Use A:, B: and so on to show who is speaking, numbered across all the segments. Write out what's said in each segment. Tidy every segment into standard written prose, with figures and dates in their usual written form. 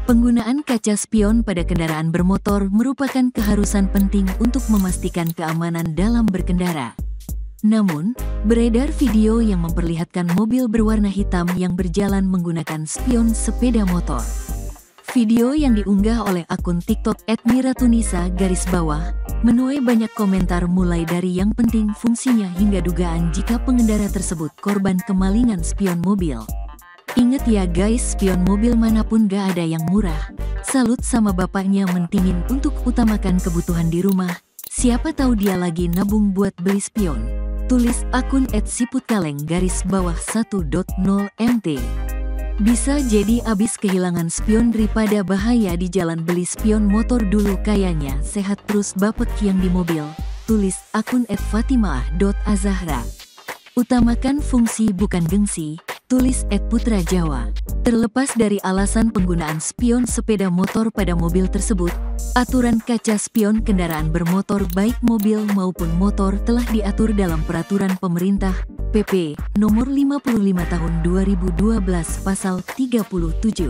A: Penggunaan kaca spion pada kendaraan bermotor merupakan keharusan penting untuk memastikan keamanan dalam berkendara. Namun, beredar video yang memperlihatkan mobil berwarna hitam yang berjalan menggunakan spion sepeda motor. Video yang diunggah oleh akun TikTok @miratunisa_ menuai banyak komentar mulai dari yang penting fungsinya hingga dugaan jika pengendara tersebut korban kemalingan spion mobil. Ingat ya guys, spion mobil manapun gak ada yang murah. Salut sama bapaknya mentingin untuk utamakan kebutuhan di rumah. Siapa tahu dia lagi nabung buat beli spion. Tulis akun @siputkaleng_1.0mt. Bisa jadi abis kehilangan spion daripada bahaya di jalan, beli spion motor dulu kayaknya sehat terus bapak yang di mobil. Tulis akun @fatimah.azahra. Utamakan fungsi bukan gengsi. Tulis @putrajawa. Terlepas dari alasan penggunaan spion sepeda motor pada mobil tersebut, aturan kaca spion kendaraan bermotor baik mobil maupun motor telah diatur dalam Peraturan Pemerintah PP Nomor 55 Tahun 2012 Pasal 37.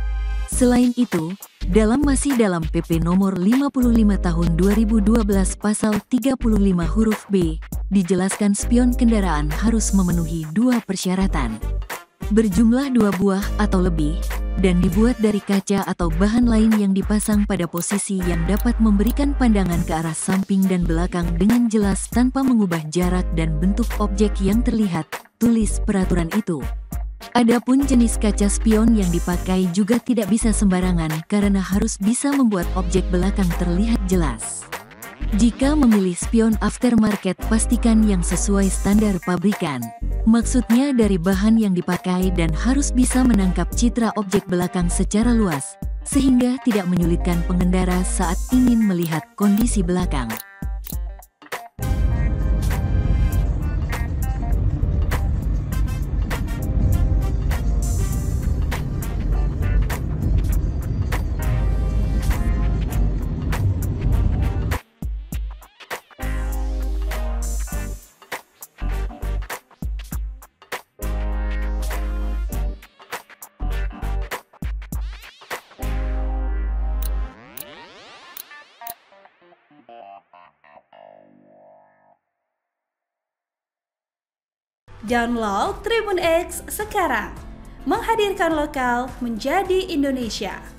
A: Selain itu, masih dalam PP Nomor 55 Tahun 2012 Pasal 35 huruf B, dijelaskan spion kendaraan harus memenuhi 2 persyaratan. Berjumlah 2 buah atau lebih, dan dibuat dari kaca atau bahan lain yang dipasang pada posisi yang dapat memberikan pandangan ke arah samping dan belakang dengan jelas tanpa mengubah jarak dan bentuk objek yang terlihat, tulis peraturan itu. Adapun jenis kaca spion yang dipakai juga tidak bisa sembarangan karena harus bisa membuat objek belakang terlihat jelas. Jika memilih spion aftermarket, pastikan yang sesuai standar pabrikan. Maksudnya dari bahan yang dipakai dan harus bisa menangkap citra objek belakang secara luas, sehingga tidak menyulitkan pengendara saat ingin melihat kondisi belakang.
B: Download Tribun X sekarang, menghadirkan lokal menjadi Indonesia.